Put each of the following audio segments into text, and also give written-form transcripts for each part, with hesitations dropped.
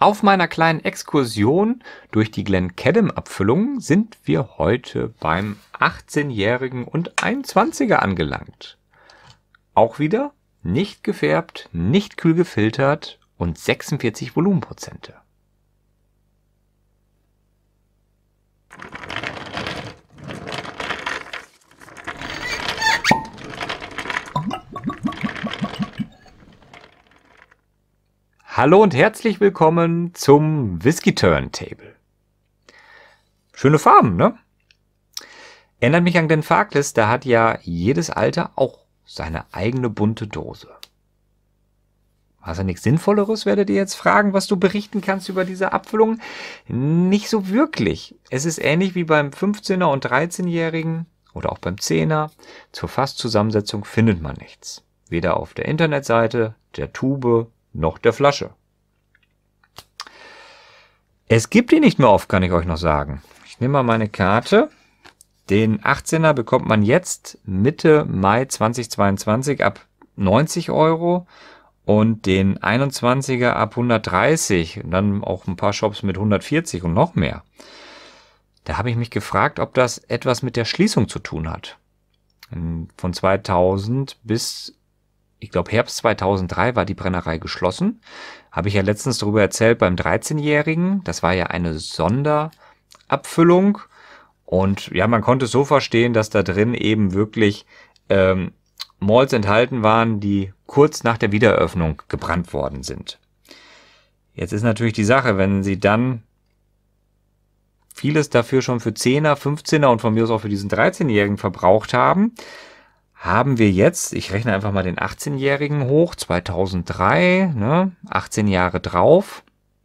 Auf meiner kleinen Exkursion durch die Glencadam-Abfüllung sind wir heute beim 18-jährigen und 21er angelangt. Auch wieder nicht gefärbt, nicht kühl gefiltert und 46 Volumenprozente. Hallo und herzlich willkommen zum Whisky Turntable. Schöne Farben, ne? Erinnert mich an Glenfarclas, da hat ja jedes Alter auch seine eigene bunte Dose. Hast du nichts Sinnvolleres, werdet ihr jetzt fragen, was du berichten kannst über diese Abfüllung? Nicht so wirklich. Es ist ähnlich wie beim 15er und 13-Jährigen oder auch beim 10er. Zur Fasszusammensetzung findet man nichts. Weder auf der Internetseite, der Tube, noch der Flasche. Es gibt die nicht mehr oft, kann ich euch noch sagen. Ich nehme mal meine Karte. Den 18er bekommt man jetzt Mitte Mai 2022 ab 90 € und den 21er ab 130 und dann auch ein paar Shops mit 140 und noch mehr. Da habe ich mich gefragt, ob das etwas mit der Schließung zu tun hat. Von 2000 bis ich glaube, Herbst 2003 war die Brennerei geschlossen. Habe ich ja letztens darüber erzählt beim 13-Jährigen. Das war ja eine Sonderabfüllung. Und ja, man konnte es so verstehen, dass da drin eben wirklich Malts enthalten waren, die kurz nach der Wiedereröffnung gebrannt worden sind. Jetzt ist natürlich die Sache, wenn sie dann vieles dafür schon für 10er, 15er und von mir aus auch für diesen 13-Jährigen verbraucht haben wir jetzt, ich rechne einfach mal den 18-Jährigen hoch, 2003, ne, 18 Jahre drauf,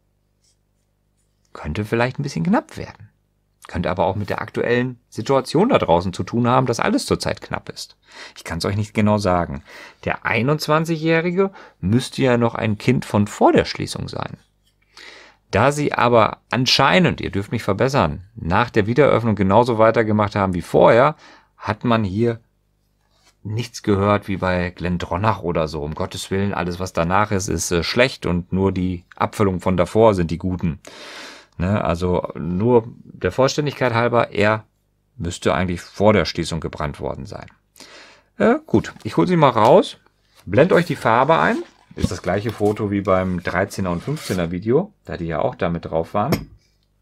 könnte vielleicht ein bisschen knapp werden. Könnte aber auch mit der aktuellen Situation da draußen zu tun haben, dass alles zurzeit knapp ist. Ich kann es euch nicht genau sagen. Der 21-Jährige müsste ja noch ein Kind von vor der Schließung sein. Da sie aber anscheinend, ihr dürft mich verbessern, nach der Wiedereröffnung genauso weitergemacht haben wie vorher, hat man hier nichts gehört wie bei Glendronach oder so. Um Gottes Willen, alles was danach ist schlecht und nur die Abfüllungen von davor sind die guten. Ne, also nur der Vollständigkeit halber, er müsste eigentlich vor der Schließung gebrannt worden sein. Gut, ich hole sie mal raus, blende euch die Farbe ein. Ist das gleiche Foto wie beim 13er und 15er Video, da die ja auch damit drauf waren.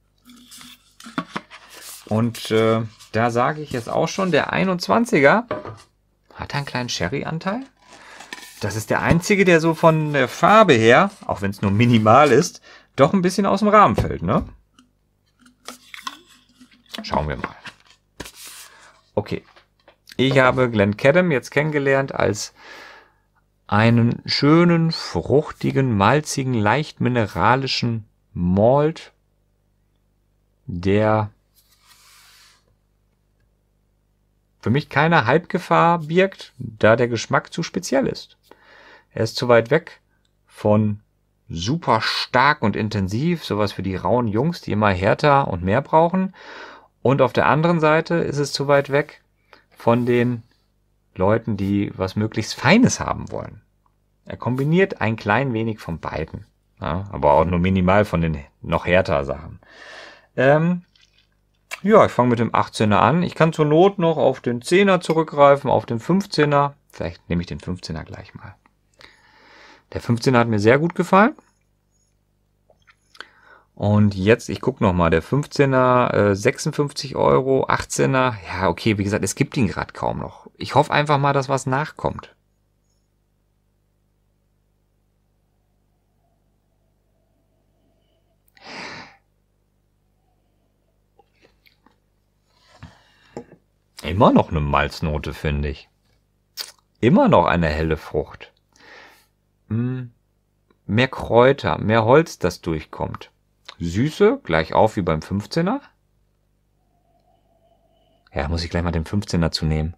Und da sage ich jetzt auch schon, der 21er hat einen kleinen Sherry-Anteil. Das ist der einzige, der so von der Farbe her, auch wenn es nur minimal ist, doch ein bisschen aus dem Rahmen fällt, ne? Schauen wir mal. Okay. Ich habe Glencadam jetzt kennengelernt als einen schönen, fruchtigen, malzigen, leicht mineralischen Malt, der für mich keine Halbgefahr birgt, da der Geschmack zu speziell ist. Er ist zu weit weg von super stark und intensiv, sowas für die rauen Jungs, die immer härter und mehr brauchen. Und auf der anderen Seite ist es zu weit weg von den Leuten, die was möglichst Feines haben wollen. Er kombiniert ein klein wenig von beiden, ja, aber auch nur minimal von den noch härter Sachen. Ja, ich fange mit dem 18er an. Ich kann zur Not noch auf den 10er zurückgreifen, auf den 15er. Vielleicht nehme ich den 15er gleich mal. Der 15er hat mir sehr gut gefallen. Und jetzt, ich gucke nochmal, der 15er 56 €, 18er, ja okay, wie gesagt, es gibt ihn gerade kaum noch. Ich hoffe einfach mal, dass was nachkommt. Immer noch eine Malznote, finde ich. Immer noch eine helle Frucht. Mehr Kräuter, mehr Holz, das durchkommt. Süße, gleich auf wie beim 15er. Ja, muss ich gleich mal den 15er zu nehmen.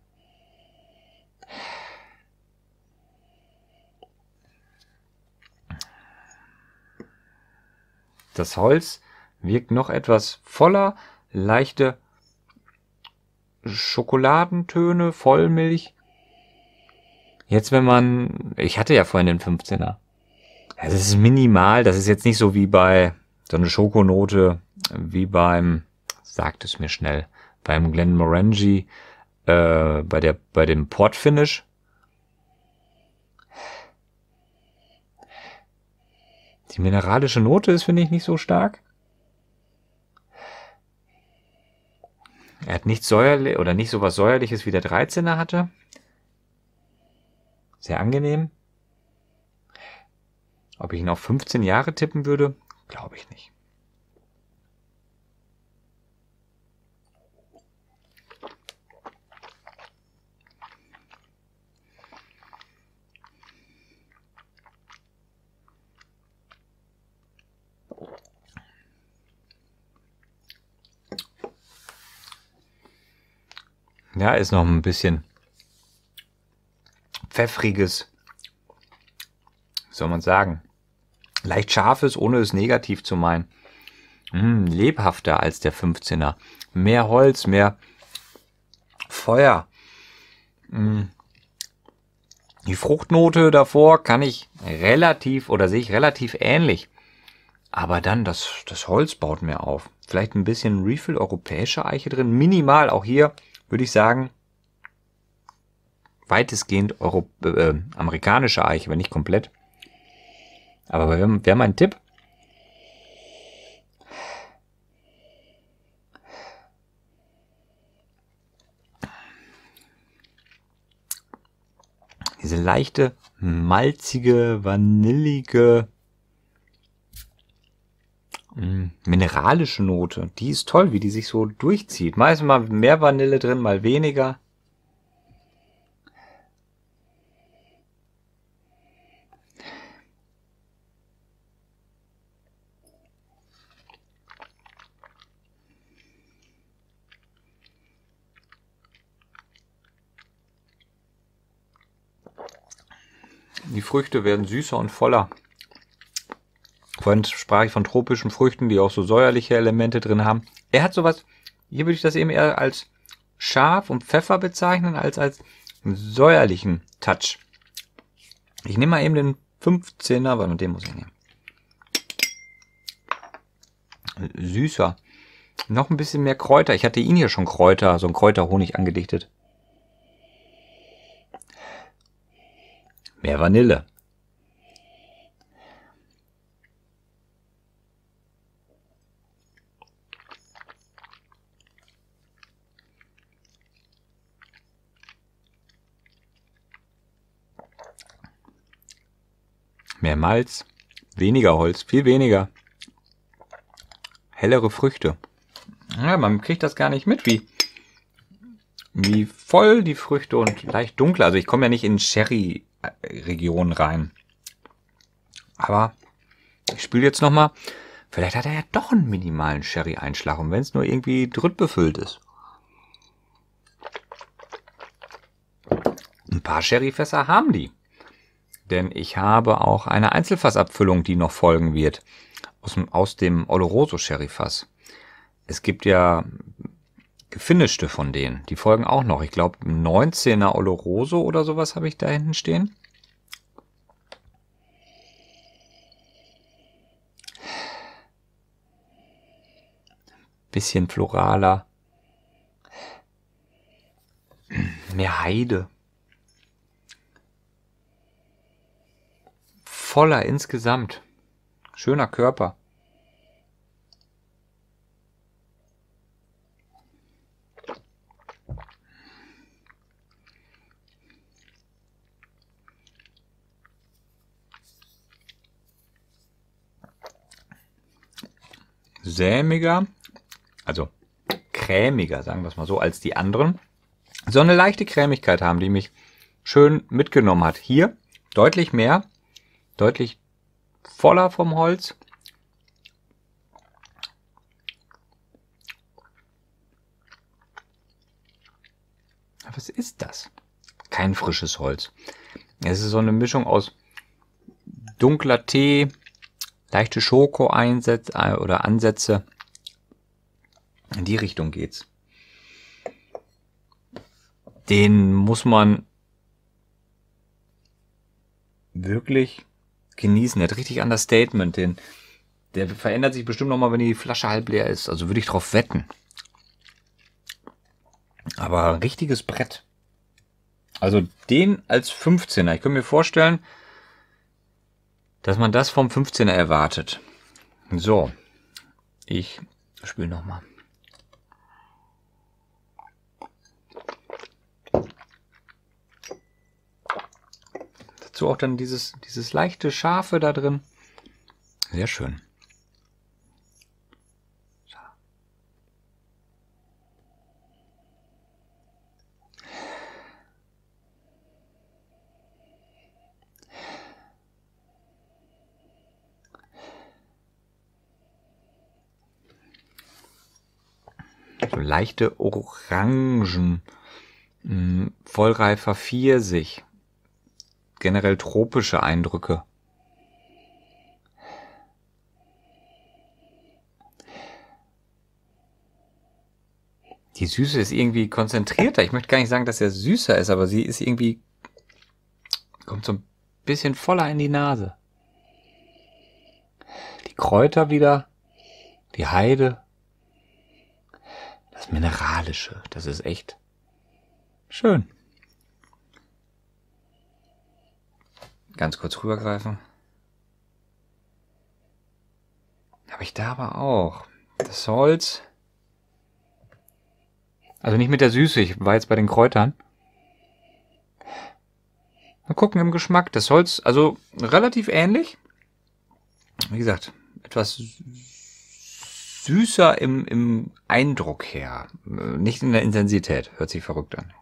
Das Holz wirkt noch etwas voller, leichte Schokoladentöne, Vollmilch. Jetzt wenn man, ich hatte ja vorhin den 15er. Das ist minimal, das ist jetzt nicht so wie bei so eine Schokonote, wie beim, sagt es mir schnell, beim Glenmorangie, bei dem Portfinish. Die mineralische Note ist, finde ich, nicht so stark. Er hat nicht säuerlich oder nicht so was Säuerliches wie der 13er hatte. Sehr angenehm. Ob ich ihn auf 15 Jahre tippen würde, glaube ich nicht. Ja, ist noch ein bisschen pfeffriges, wie soll man sagen, leicht scharfes, ohne es negativ zu meinen. Lebhafter als der 15er. Mehr Holz, mehr Feuer. Die Fruchtnote davor kann ich relativ oder sehe ich relativ ähnlich. Aber dann das Holz baut mir auf. Vielleicht ein bisschen Refill europäische Eiche drin. Minimal, auch hier würde ich sagen, weitestgehend amerikanische Eiche, wenn nicht komplett. Aber wäre mein Tipp. Diese leichte, malzige, vanillige, mineralische Note, die ist toll, wie die sich so durchzieht. Meistens mal mehr Vanille drin, mal weniger. Die Früchte werden süßer und voller. Vorhin sprach ich von tropischen Früchten, die auch so säuerliche Elemente drin haben. Er hat sowas, hier würde ich das eben eher als scharf und Pfeffer bezeichnen, als säuerlichen Touch. Ich nehme mal eben den 15er, weil mit dem muss ich nehmen. Süßer. Noch ein bisschen mehr Kräuter. Ich hatte ihn hier schon Kräuter, so ein Kräuterhonig angedichtet. Mehr Vanille. Mehr Malz, weniger Holz, viel weniger. Hellere Früchte. Ja, man kriegt das gar nicht mit, wie voll die Früchte und leicht dunkler. Also ich komme ja nicht in Sherry-Region rein. Aber ich spüle jetzt nochmal. Vielleicht hat er ja doch einen minimalen Sherry-Einschlag. Und wenn es nur irgendwie drittbefüllt ist. Ein paar Sherryfässer haben die. Denn ich habe auch eine Einzelfassabfüllung, die noch folgen wird. Aus dem Oloroso Sherryfass. Es gibt ja gefinischte von denen. Die folgen auch noch. Ich glaube 19er Oloroso oder sowas habe ich da hinten stehen. Bisschen floraler. Mehr Heide. Voller insgesamt. Schöner Körper. Sämiger, also cremiger, sagen wir es mal so, als die anderen. So eine leichte Cremigkeit haben, die mich schön mitgenommen hat. Hier deutlich mehr, deutlich voller vom Holz. Was ist das? Kein frisches Holz. Es ist so eine Mischung aus dunkler Tee, leichte Schoko-Einsätze oder Ansätze. In die Richtung geht's. Den muss man wirklich genießen. Der hat richtig Understatement. Der verändert sich bestimmt nochmal, wenn die Flasche halb leer ist. Also würde ich drauf wetten. Aber ein richtiges Brett. Also den als 15er. Ich könnte mir vorstellen, dass man das vom 15er erwartet. So. Ich spüle nochmal. Dazu auch dann dieses leichte Scharfe da drin. Sehr schön. So leichte Orangen, vollreifer Pfirsich, generell tropische Eindrücke. Die Süße ist irgendwie konzentrierter. Ich möchte gar nicht sagen, dass er süßer ist, aber sie ist irgendwie, kommt so ein bisschen voller in die Nase. Die Kräuter wieder, die Heide. Das Mineralische, das ist echt schön. Ganz kurz rübergreifen. Habe ich da aber auch. Das Holz. Also nicht mit der Süße, ich war jetzt bei den Kräutern. Mal gucken im Geschmack. Das Holz, also relativ ähnlich. Wie gesagt, etwas süßer im Eindruck her. Nicht in der Intensität. Hört sich verrückt an.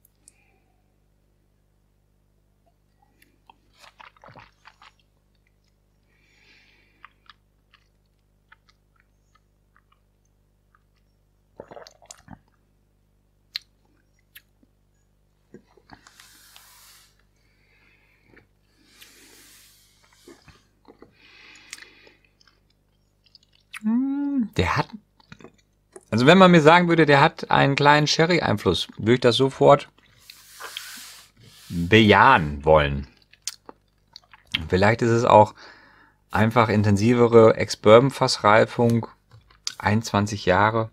Der hat, also wenn man mir sagen würde, der hat einen kleinen Sherry-Einfluss, würde ich das sofort bejahen wollen. Vielleicht ist es auch einfach intensivere Ex-Bourbon-Fassreifung, 21 Jahre.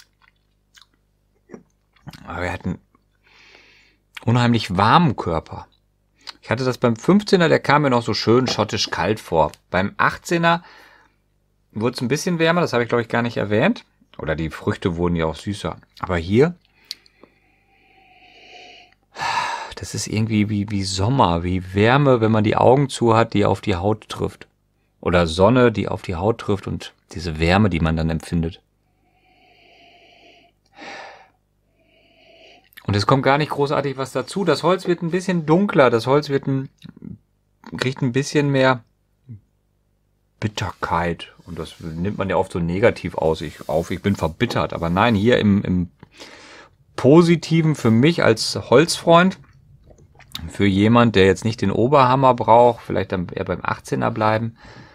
Aber er hat einen unheimlich warmen Körper. Ich hatte das beim 15er, der kam mir noch so schön schottisch kalt vor. Beim 18er wurde es ein bisschen wärmer, das habe ich glaube ich gar nicht erwähnt. Oder die Früchte wurden ja auch süßer. Aber hier, das ist irgendwie wie Sommer, wie Wärme, wenn man die Augen zu hat, die auf die Haut trifft. Oder Sonne, die auf die Haut trifft und diese Wärme, die man dann empfindet. Und es kommt gar nicht großartig was dazu. Das Holz wird ein bisschen dunkler, das Holz kriegt ein bisschen mehr Bitterkeit. Und das nimmt man ja oft so negativ ich bin verbittert. Aber nein, hier im Positiven für mich als Holzfreund, für jemand, der jetzt nicht den Oberhammer braucht, vielleicht dann eher beim 18er bleiben.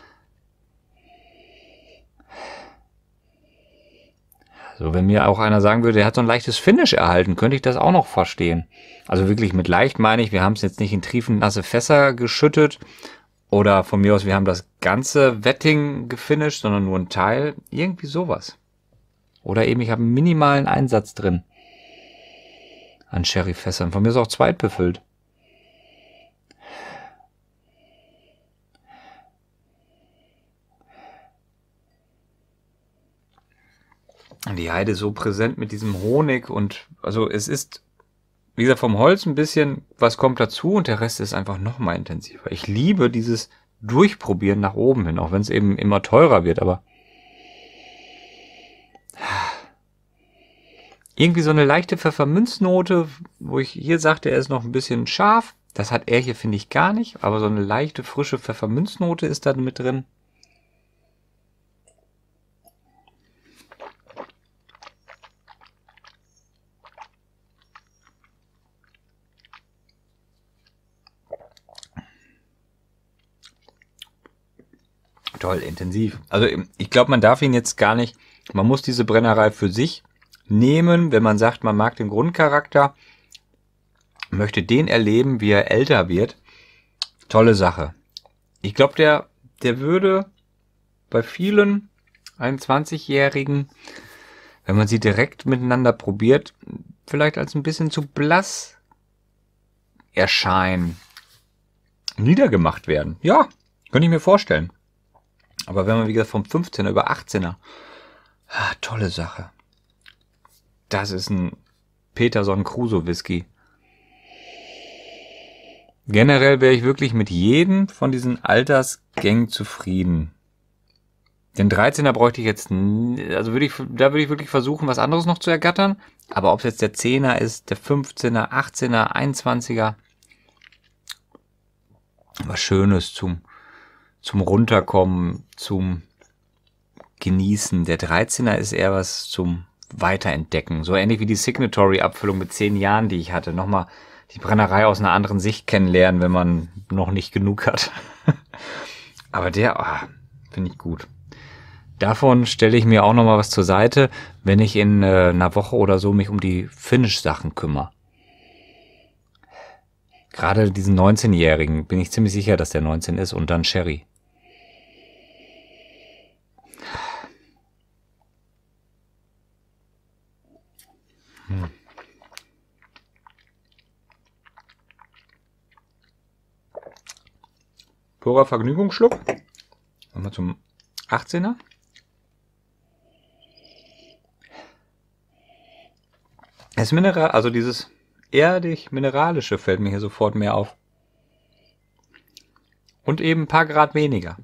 Also wenn mir auch einer sagen würde, der hat so ein leichtes Finish erhalten, könnte ich das auch noch verstehen. Also wirklich mit leicht meine ich, wir haben es jetzt nicht in triefennasse Fässer geschüttet oder von mir aus, wir haben das ganze Wetting gefinisht, sondern nur ein Teil. Irgendwie sowas. Oder eben, ich habe einen minimalen Einsatz drin an Sherryfässern. Von mir ist auch zweitbefüllt. Die Heide so präsent mit diesem Honig und also es ist, wie gesagt, vom Holz ein bisschen was kommt dazu und der Rest ist einfach noch mal intensiver. Ich liebe dieses Durchprobieren nach oben hin, auch wenn es eben immer teurer wird, aber irgendwie so eine leichte Pfefferminznote, wo ich hier sagte, er ist noch ein bisschen scharf. Das hat er hier, finde ich, gar nicht, aber so eine leichte, frische Pfefferminznote ist da mit drin. Toll, intensiv. Also ich glaube, man darf ihn jetzt gar nicht, man muss diese Brennerei für sich nehmen, wenn man sagt, man mag den Grundcharakter, möchte den erleben, wie er älter wird. Tolle Sache. Ich glaube, der würde bei vielen 21-Jährigen, wenn man sie direkt miteinander probiert, vielleicht als ein bisschen zu blass erscheinen, niedergemacht werden. Ja, könnte ich mir vorstellen. Aber wenn man, wie gesagt, vom 15er über 18er, tolle Sache. Das ist ein Peterson Crusoe Whisky. Generell wäre ich wirklich mit jedem von diesen Altersgängen zufrieden. Den 13er bräuchte ich jetzt, also würde ich wirklich versuchen, was anderes noch zu ergattern. Aber ob es jetzt der 10er ist, der 15er, 18er, 21er, was Schönes zum Runterkommen, zum Genießen. Der 13er ist eher was zum Weiterentdecken. So ähnlich wie die Signatory-Abfüllung mit 10 Jahren, die ich hatte. Nochmal die Brennerei aus einer anderen Sicht kennenlernen, wenn man noch nicht genug hat. Aber der, finde ich gut. Davon stelle ich mir auch nochmal was zur Seite, wenn ich in einer Woche oder so mich um die Finish-Sachen kümmere. Gerade diesen 19-Jährigen bin ich ziemlich sicher, dass der 19 ist und dann Sherry. Purer Vergnügungsschluck. Nochmal zum 18er. Das Mineral, also dieses erdig-mineralische fällt mir hier sofort mehr auf. Und eben ein paar Grad weniger.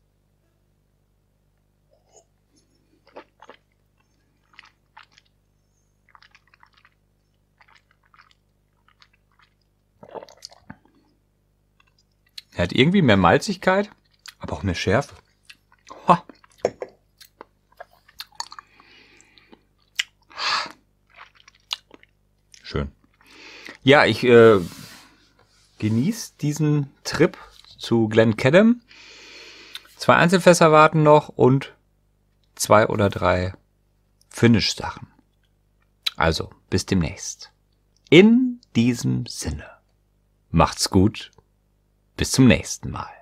Er hat irgendwie mehr Malzigkeit, aber auch mehr Schärfe. Ha. Schön. Ja, ich genieße diesen Trip zu Glencaddam. 2 Einzelfässer warten noch und 2 oder 3 Finish-Sachen. Also, bis demnächst. In diesem Sinne. Macht's gut. Bis zum nächsten Mal.